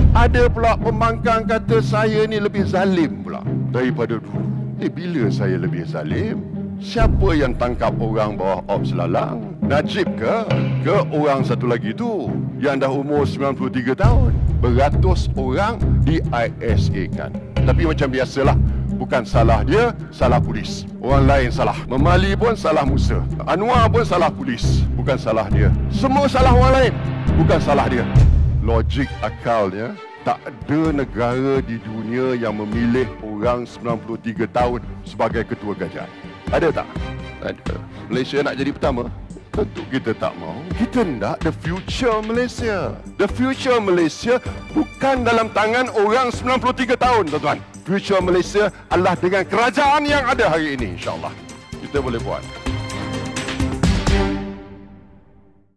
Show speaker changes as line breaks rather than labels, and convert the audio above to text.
Ada pula pembangkang kata saya ni lebih zalim pula daripada dulu. Bila saya lebih zalim? Siapa yang tangkap orang bawah Ops Lalang? Najib ke? Ke orang satu lagi tu yang dah umur 93 tahun? Beratus orang di ISA kan. Tapi macam biasalah, bukan salah dia, salah polis. Orang lain salah. Memali pun salah Musa. Anwar pun salah polis. Bukan salah dia. Semua salah orang lain. Bukan salah dia. Logik akalnya, tak ada negara di dunia yang memilih orang 93 tahun sebagai ketua kerajaan. Ada tak? Ada. Malaysia nak jadi pertama? Tentu kita tak mau. Kita nak the future Malaysia. The future Malaysia bukan dalam tangan orang 93 tahun, tuan-tuan. Future Malaysia adalah dengan kerajaan yang ada hari ini, insya-Allah. Kita boleh buat.